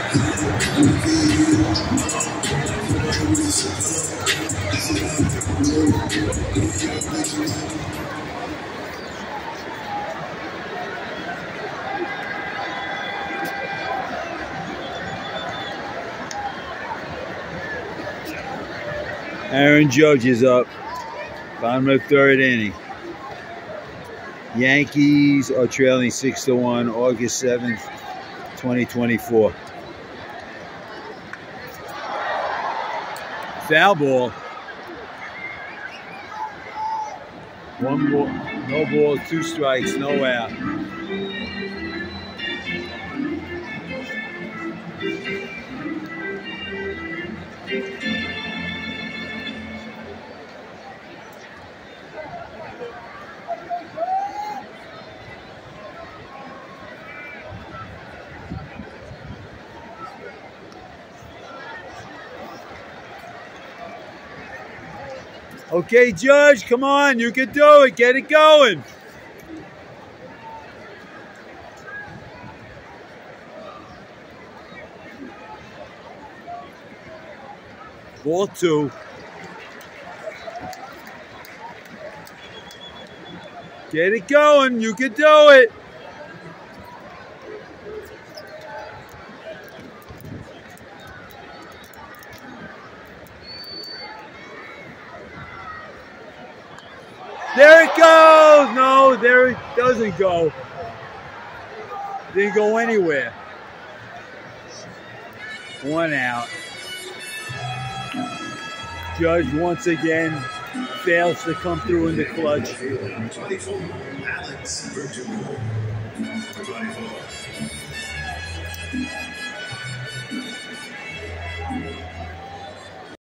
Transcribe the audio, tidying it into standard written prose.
Aaron Judge is up. Bottom of the third inning. Yankees are trailing 6-1, August 7th, 2024. Foul ball. One ball, no ball, 2 strikes, no out. Okay, Judge, come on, you can do it. Get it going. Ball 2. Get it going. You can do it. There it goes! No, there it doesn't go. Didn't go anywhere. 1 out. Judge once again fails to come through in the clutch. 24, Alex Verdugo. 24.